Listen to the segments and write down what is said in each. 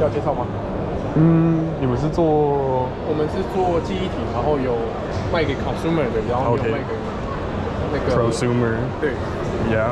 要介绍吗？ 你们是做？ 我们是做记忆体，然后有卖给 consumer 的，然后有卖给那个 prosumer。对 ，Yeah。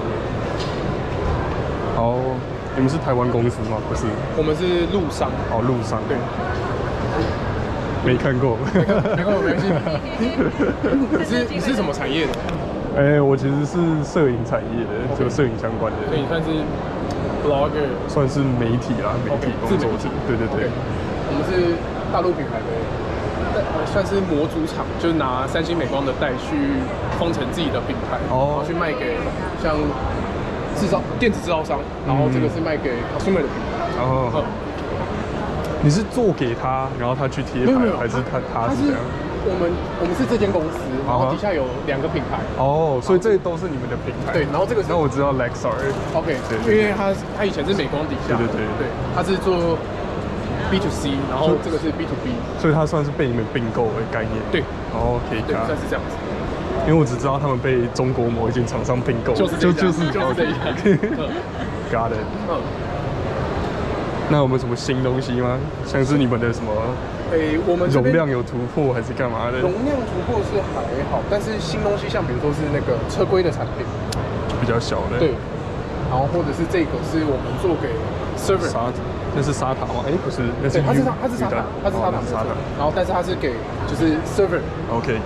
好，你们是台湾公司吗？不是， 我们是陆商。 哦，陆商。 对。 没看过。 没看过，没关系。你是什么产业的？ 我其实是摄影产业的，就摄影相关的。 所以你算是 blogger， 算是媒体啦，媒体工作者。对对对。 我们是大陆品牌的，算是模组厂，就是拿三星美光的带去封成自己的品牌，然后去卖给像电子制造商，然后这个是卖给 consumer 的品牌。你是做给他，然后他去贴牌，还是他是这样？ 我们是这间公司，然后底下有2个品牌。哦， 所以这都是你们的品牌。 对，然后这个是。 那我知道 Luxor。OK， 对，因为他以前是美光底下。对，他是做 B to C， 然后这个是 B to B， 所以它算是被你们并购的概念。 对 ，OK， 对，算是这样子。 因为我只知道他们被中国某一间厂商并购，就是这样。Got it。那有没有什么新东西吗？像是你们的什么？ 我们容量有突破还是干嘛的？ 容量突破是还好，但是新东西像比如说是那个车规的产品， 就比较小的。 对。然后或者是这个是我们做给 server。 那是沙塔吗？不是，那是它是沙塔，它是沙塔。然后但是它是给就是 server。OK。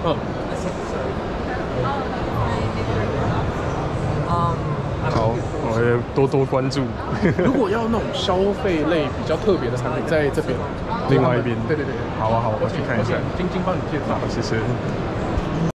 好，我会多多关注。 如果要那种消费类比较特别的产品，在这边， 另外一边。 对。 好啊，我去看一下。 晶晶帮你介绍。 好，谢谢。